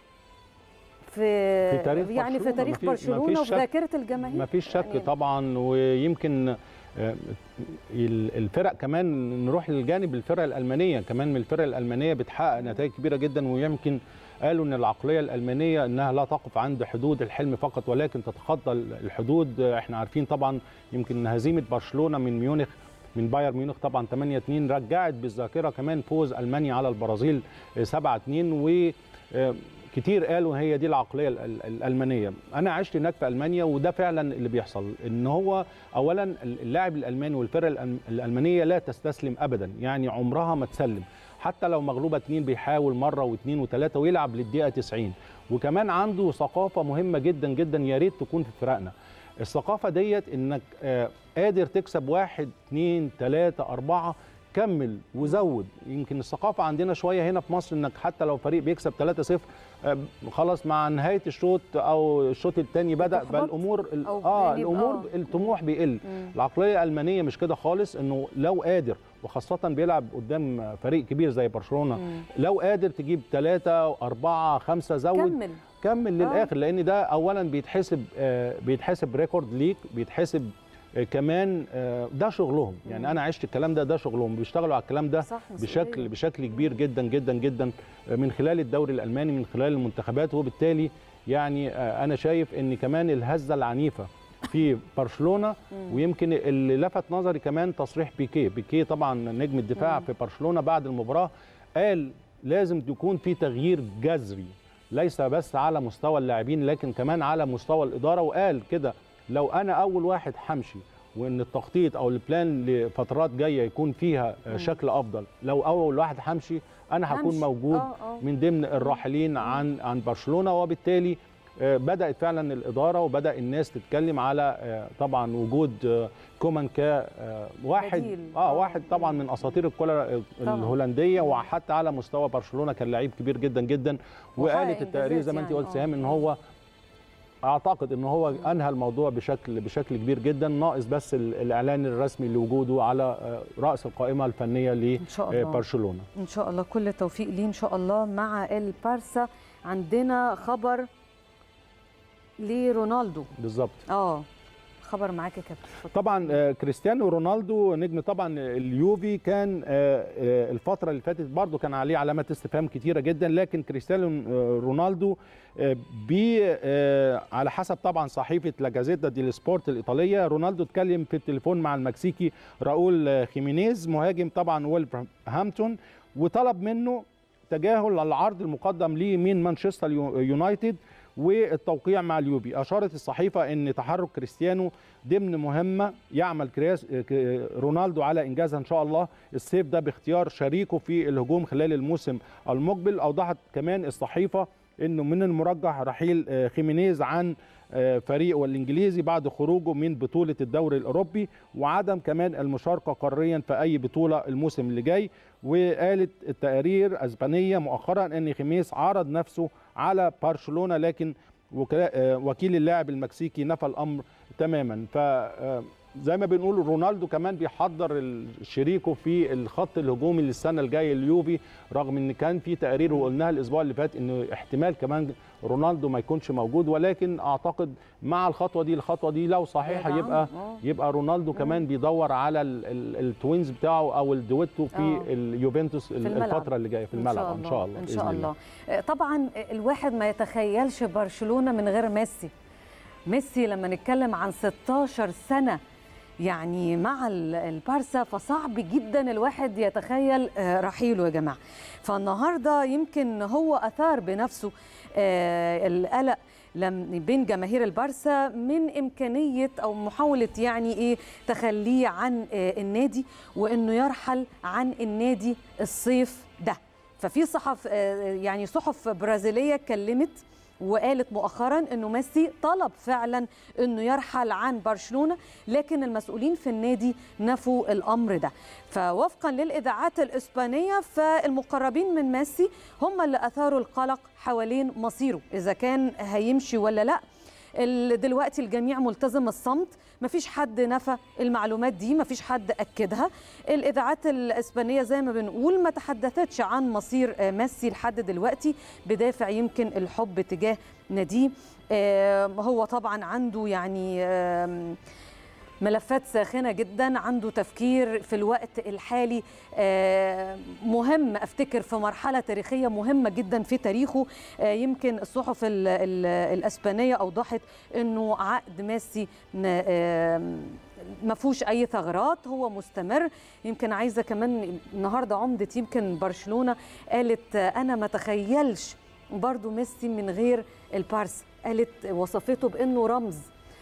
في تاريخ يعني برشلونة. في تاريخ برشلونه وفي ذاكره الجماهير ما فيش شك يعني طبعا. ويمكن الفرق كمان نروح للجانب الفرق الألمانية كمان، من الفرق الألمانية بتحقق نتائج كبيرة جدا. ويمكن قالوا ان العقلية الألمانية انها لا تقف عند حدود الحلم فقط ولكن تتخطى الحدود. احنا عارفين طبعا يمكن هزيمة برشلونة من بايرن ميونخ طبعا 8-2 رجعت بالذاكرة كمان فوز ألمانيا على البرازيل 7-2. و كتير قالوا هي دي العقليه الالمانيه. انا عشت هناك في المانيا وده فعلا اللي بيحصل، ان هو اولا اللاعب الالماني والفرقه الالمانيه لا تستسلم ابدا، يعني عمرها ما تسلم، حتى لو مغلوبه 2 بيحاول مره واثنين وثلاثه ويلعب للدقيقه 90. وكمان عنده ثقافه مهمه جدا جدا يا ريت تكون في فرقنا. الثقافه ديت انك قادر تكسب 1 2 3 4 كمل وزود. يمكن الثقافه عندنا شويه هنا في مصر انك حتى لو فريق بيكسب 3-0 خلاص مع نهايه الشوط او الشوط الثاني بدا الامور الطموح بيقل. العقليه الالمانيه مش كده خالص، انه لو قادر وخاصه بيلعب قدام فريق كبير زي برشلونه لو قادر تجيب 3 4 5 زود كمل للاخر، لان ده اولا بيتحسب ريكورد ليك، بيتحسب كمان ده شغلهم. يعني انا عشت الكلام ده شغلهم، بيشتغلوا على الكلام ده بشكل كبير جدا جدا جدا من خلال الدوري الالماني، من خلال المنتخبات. وبالتالي يعني انا شايف ان كمان الهزه العنيفه في برشلونه. ويمكن اللي لفت نظري كمان تصريح بيكيه طبعا نجم الدفاع في برشلونه بعد المباراه، قال لازم يكون في تغيير جذري ليس بس على مستوى اللاعبين لكن كمان على مستوى الاداره. وقال كده لو انا اول واحد همشي وان التخطيط او البلان لفترات جايه يكون فيها شكل افضل، لو اول واحد همشي انا هكون موجود من ضمن الراحلين عن برشلونه. وبالتالي بدات فعلا الاداره وبدا الناس تتكلم على طبعا وجود كومان كواحد واحد طبعا من اساطير الكره الهولنديه، وحتى على مستوى برشلونه كان لعيب كبير جدا جدا. وقالت التقرير زي ما انت قلت سهام ان هو اعتقد ان هو انهى الموضوع بشكل كبير جدا، ناقص بس الاعلان الرسمي لوجوده على راس القائمه الفنيه لبرشلونه. ان شاء الله كل التوفيق ليه ان شاء الله مع البارسا. عندنا خبر لرونالدو بالظبط. خبر معاك يا كابتن. طبعا كريستيانو رونالدو نجم طبعا اليوفي كان الفتره اللي فاتت برضو كان عليه علامات استفهام كتيره جدا، لكن كريستيانو رونالدو على حسب طبعا صحيفه لا جازيتا دي سبورت الايطاليه، رونالدو اتكلم في التليفون مع المكسيكي راؤول خيمينيز مهاجم طبعا وولفرهامبتون، وطلب منه تجاهل العرض المقدم ليه من مانشستر يونايتد والتوقيع مع اليوفي. أشارت الصحيفة أن تحرك كريستيانو ضمن مهمة يعمل رونالدو على إنجازها إن شاء الله الصيف ده باختيار شريكه في الهجوم خلال الموسم المقبل. أوضحت كمان الصحيفة أنه من المرجح رحيل خيمينيز عن فريقه الإنجليزي بعد خروجه من بطولة الدوري الأوروبي، وعدم كمان المشاركة قاريا في أي بطولة الموسم اللي جاي. وقالت التقارير أسبانية مؤخرا أن خيمينيز عرض نفسه على برشلونة، لكن وكيل اللاعب المكسيكي نفى الأمر تماما. فزي ما بنقول رونالدو كمان بيحضر شريكه في الخط الهجومي للسنة الجاية اليوفي، رغم ان كان في تقارير وقلناها الاسبوع اللي فات انه احتمال كمان رونالدو ما يكونش موجود، ولكن اعتقد مع الخطوة دي لو صحيحة يبقى رونالدو كمان بيدور على التوينز بتاعه او الدويتو في اليوفنتوس الفترة اللي جاية في الملعب ان شاء الله. ان شاء الله. طبعا الواحد ما يتخيلش برشلونة من غير ميسي لما نتكلم عن 16 سنة يعني مع البارسا، فصعب جدا الواحد يتخيل رحيله يا جماعه. فالنهارده يمكن هو اثار بنفسه القلق بين جماهير البارسا من إمكانية أو محاولة يعني إيه تخليه عن النادي، وإنه يرحل عن النادي الصيف ده. ففي صحف برازيلية اتكلمت وقالت مؤخرا انه ميسي طلب فعلا انه يرحل عن برشلونة، لكن المسؤولين في النادي نفوا الامر ده. فوفقا للاذاعات الاسبانيه، فالمقربين من ميسي هم اللي اثاروا القلق حوالين مصيره، اذا كان هيمشي ولا لا. دلوقتي الجميع ملتزم الصمت، مفيش حد نفى المعلومات دي، مفيش حد أكدها. الإذاعات الإسبانية زي ما بنقول ما تحدثتش عن مصير ميسي لحد دلوقتي، بدافع يمكن الحب تجاه ناديه. هو طبعا عنده يعني ملفات ساخنة جدا، عنده تفكير في الوقت الحالي مهم، أفتكر في مرحلة تاريخية مهمة جدا في تاريخه. يمكن الصحف الأسبانية أوضحت أنه عقد ميسي ما فيهوش أي ثغرات، هو مستمر. يمكن عايزة كمان النهاردة عمدة يمكن برشلونة قالت أنا ما تخيلش برضو ميسي من غير البارس، قالت وصفته بأنه رمز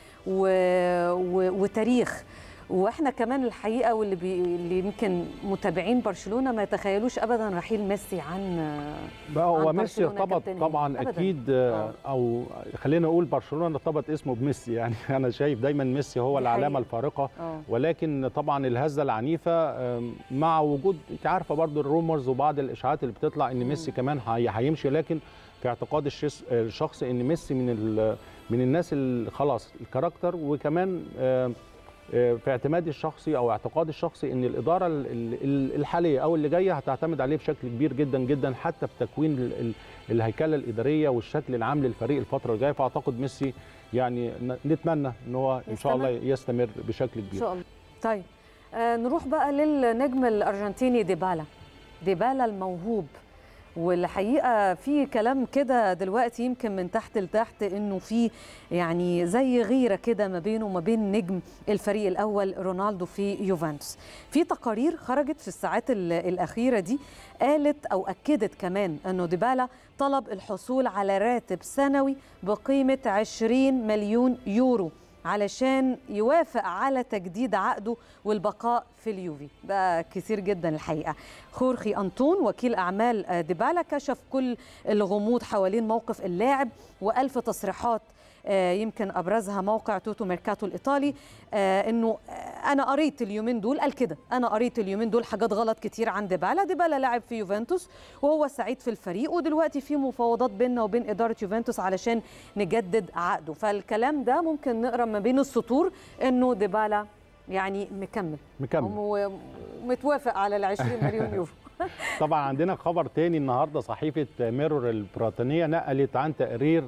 وتاريخ. واحنا كمان الحقيقه اللي يمكن متابعين برشلونه ما يتخيلوش ابدا رحيل ميسي عن هو ميسي ارتبط طبعا أبداً. اكيد او خلينا نقول برشلونه ارتبط اسمه بميسي، يعني انا شايف دايما ميسي هو العلامه الفارقه. ولكن طبعا الهزه العنيفه مع وجود انت عارفه برضو الرومرز وبعض الاشاعات اللي بتطلع ان ميسي كمان هيمشي، لكن في اعتقاد الشخص ان ميسي من الناس اللي خلاص الكاركتر، وكمان في اعتمادي الشخصي او اعتقادي الشخصي ان الاداره الحاليه او اللي جايه هتعتمد عليه بشكل كبير جدا جدا، حتى في تكوين الهيكله الاداريه والشكل العام للفريق الفتره الجايه. فاعتقد ميسي يعني نتمنى ان هو ان شاء الله يستمر بشكل كبير ان شاء الله. طيب نروح بقى للنجم الارجنتيني ديبالا الموهوب. والحقيقه في كلام كده دلوقتي يمكن من تحت لتحت انه في يعني زي غيره كده ما بينه وما بين نجم الفريق الاول رونالدو في يوفنتوس. في تقارير خرجت في الساعات الاخيره دي قالت او اكدت كمان انه ديبالا طلب الحصول على راتب سنوي بقيمه 20 مليون يورو علشان يوافق على تجديد عقده والبقاء في اليوفي. ده كثير جدا الحقيقة. خورخي أنطون وكيل أعمال ديبالا كشف كل الغموض حوالين موقف اللاعب وألف تصريحات يمكن أبرزها موقع توتو ميركاتو الإيطالي أنه أنا قريت اليومين دول، قال كده أنا قريت اليومين دول حاجات غلط كتير عن ديبالا لاعب في يوفنتوس وهو سعيد في الفريق، ودلوقتي في مفاوضات بيننا وبين إدارة يوفنتوس علشان نجدد عقده. فالكلام ده ممكن نقرأ ما بين السطور أنه ديبالا يعني مكمل ومتوافق على ال 20 مليون يورو. طبعا عندنا خبر تاني النهارده، صحيفة ميرور البريطانية نقلت عن تقرير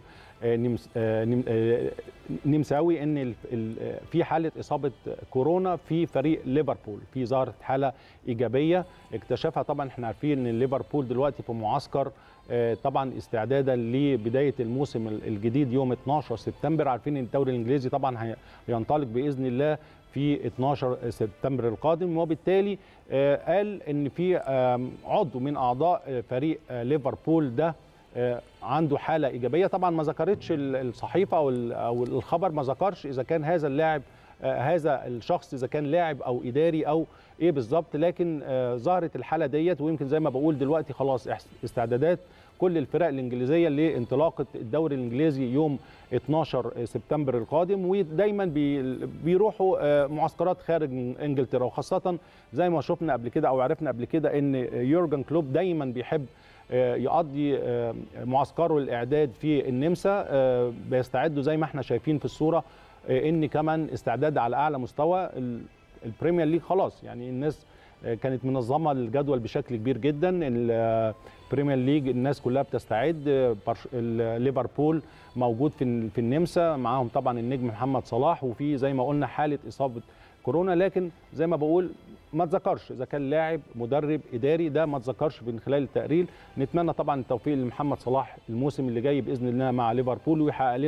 نمساوي ان في حاله اصابه كورونا في فريق ليفربول، في ظهرت حاله ايجابيه اكتشفها. طبعا احنا عارفين ان ليفربول دلوقتي في معسكر طبعا استعدادا لبدايه الموسم الجديد يوم 12 سبتمبر. عارفين ان الدوري الانجليزي طبعا هينطلق باذن الله في 12 سبتمبر القادم، وبالتالي قال ان في عضو من اعضاء فريق ليفربول ده عنده حاله ايجابيه. طبعا ما ذكرتش الصحيفه او الخبر ما ذكرش اذا كان هذا اللاعب هذا الشخص اذا كان لاعب او اداري او ايه بالظبط، لكن ظهرت الحاله ديت. ويمكن زي ما بقول دلوقتي خلاص استعدادات كل الفرق الانجليزيه لانطلاقه الدوري الانجليزي يوم 12 سبتمبر القادم، ودايما بيروحوا معسكرات خارج انجلترا، وخاصه زي ما شفنا قبل كده او عرفنا قبل كده ان يورجن كلوب دايما بيحب يقضي معسكره الاعداد في النمسا. بيستعدوا زي ما احنا شايفين في الصوره ان كمان استعداد على اعلى مستوى. البريمير ليج خلاص يعني الناس كانت منظمه الجدول بشكل كبير جدا. البريمير ليج الناس كلها بتستعد. ليفربول موجود في النمسا معاهم طبعا النجم محمد صلاح، وفي زي ما قلنا حاله اصابه كورونا، لكن زي ما بقول ما تذكرش اذا كان لاعب مدرب اداري، ده ما تذكرش من خلال التقرير. نتمنى طبعا التوفيق لمحمد صلاح الموسم اللي جاي باذن الله مع ليفربول، ويحقق لنا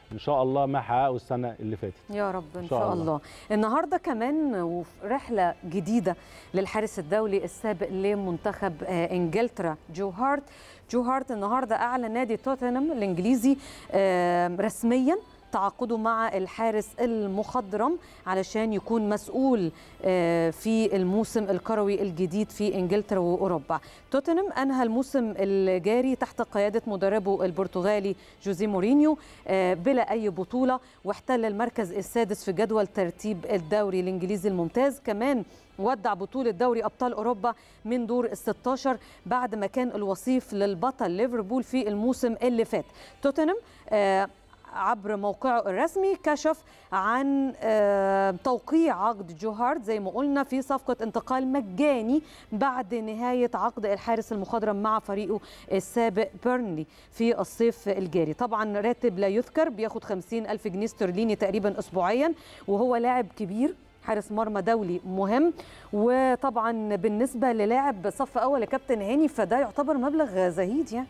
ان شاء الله ما حققوا السنه اللي فاتت. يا رب ان شاء الله. النهارده كمان رحله جديده للحارس الدولي السابق لمنتخب انجلترا جو هارت النهارده اعلن نادي توتنهام الانجليزي رسميا تعاقده مع الحارس المخضرم علشان يكون مسؤول في الموسم الكروي الجديد في انجلترا واوروبا. توتنهام انهى الموسم الجاري تحت قياده مدربه البرتغالي جوزيه مورينيو بلا اي بطوله، واحتل المركز السادس في جدول ترتيب الدوري الانجليزي الممتاز. كمان ودع بطولة دوري أبطال أوروبا من دور ال16 بعد ما كان الوصيف للبطل ليفربول في الموسم اللي فات. توتنهام عبر موقعه الرسمي كشف عن توقيع عقد جو هارت زي ما قلنا في صفقة انتقال مجاني بعد نهاية عقد الحارس المخضرم مع فريقه السابق بيرنلي في الصيف الجاري. طبعا راتب لا يذكر، بياخد 50,000 جنيه استرليني تقريبا أسبوعيا، وهو لاعب كبير حارس مرمى دولي مهم. وطبعا بالنسبة للاعب صف أول كابتن هاني فده يعتبر مبلغ زهيد يعني.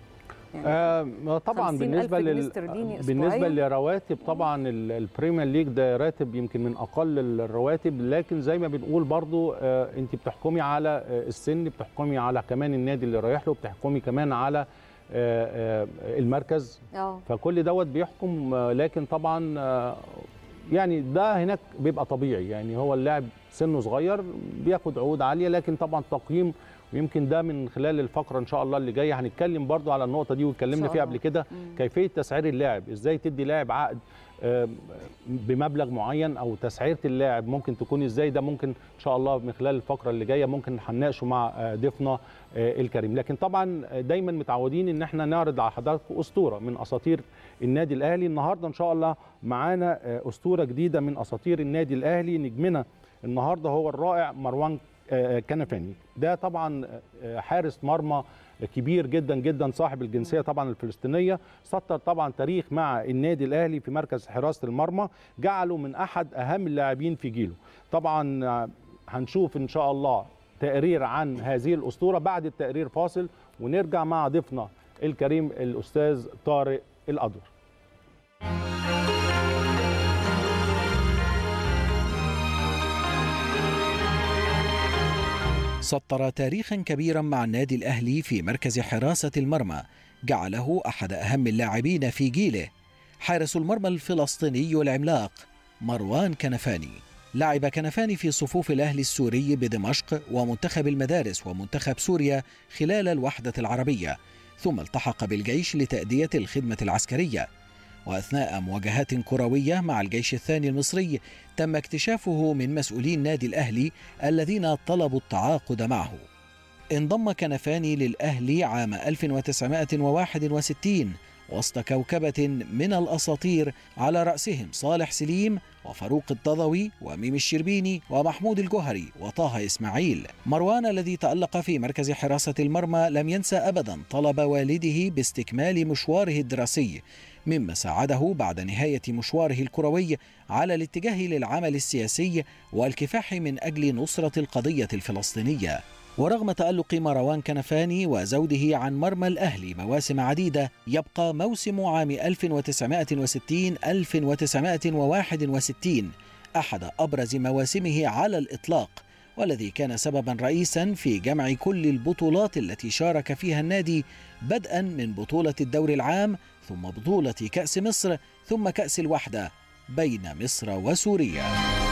طبعا بالنسبه لرواتب طبعا البريمير ليج ده راتب يمكن من اقل الرواتب، لكن زي ما بنقول برضو انت بتحكمي على السن، بتحكمي على كمان النادي اللي رايح له، بتحكمي كمان على المركز، فكل دوت بيحكم. لكن طبعا يعني ده هناك بيبقى طبيعي، يعني هو اللاعب سنه صغير بياخد عقود عاليه، لكن طبعا تقييم، ويمكن ده من خلال الفقره ان شاء الله اللي جايه هنتكلم برضو على النقطه دي واتكلمنا فيها قبل كده، كيفيه تسعير اللاعب، ازاي تدي لاعب عقد بمبلغ معين او تسعيره اللاعب ممكن تكون ازاي. ده ممكن ان شاء الله من خلال الفقره اللي جايه ممكن هنناقشه مع ضيفنا الكريم. لكن طبعا دايما متعودين ان احنا نعرض على حضراتكم اسطوره من اساطير النادي الاهلي. النهارده ان شاء الله معانا اسطوره جديده من اساطير النادي الاهلي. نجمنا النهارده هو الرائع مروان كنفاني. ده طبعا حارس مرمى كبير جدا جدا، صاحب الجنسيه طبعا الفلسطينيه، سطر طبعا تاريخ مع النادي الاهلي في مركز حراسه المرمى، جعله من احد اهم اللاعبين في جيله. طبعا هنشوف ان شاء الله تقرير عن هذه الاسطوره، بعد التقرير فاصل ونرجع مع ضيفنا الكريم الاستاذ طارق الأدور. سطر تاريخا كبيرا مع النادي الأهلي في مركز حراسة المرمى، جعله أحد أهم اللاعبين في جيله، حارس المرمى الفلسطيني العملاق مروان كنفاني. لعب كنفاني في صفوف الأهلي السوري بدمشق ومنتخب المدارس ومنتخب سوريا خلال الوحدة العربية، ثم التحق بالجيش لتأدية الخدمة العسكرية. وأثناء مواجهات كروية مع الجيش الثاني المصري تم اكتشافه من مسؤولي النادي الأهلي الذين طلبوا التعاقد معه. انضم كنفاني للأهلي عام 1961 وسط كوكبة من الأساطير على رأسهم صالح سليم وفاروق الضضوي وميم الشربيني ومحمود الجوهري وطه إسماعيل. مروان الذي تألق في مركز حراسة المرمى لم ينسى أبدا طلب والده باستكمال مشواره الدراسي، مما ساعده بعد نهاية مشواره الكروي على الاتجاه للعمل السياسي والكفاح من أجل نصرة القضية الفلسطينية. ورغم تألق مروان كنفاني وزوده عن مرمى الأهلي مواسم عديدة، يبقى موسم عام 1960-1961 أحد أبرز مواسمه على الإطلاق، والذي كان سببا رئيسا في جمع كل البطولات التي شارك فيها النادي، بدءا من بطولة الدوري العام ثم بطولة كأس مصر ثم كأس الوحدة بين مصر وسوريا.